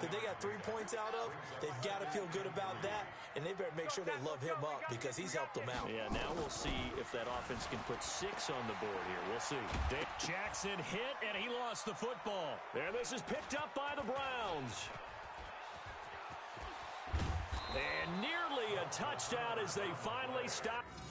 that they got 3 points out of, they've got to feel good about that, and they better make sure they love him up because he's helped them out. Yeah, now we'll see if that offense can put 6 on the board here. We'll see. Jackson hit, and he lost the football. There, this is picked up by the Browns. And nearly a touchdown as they finally stop.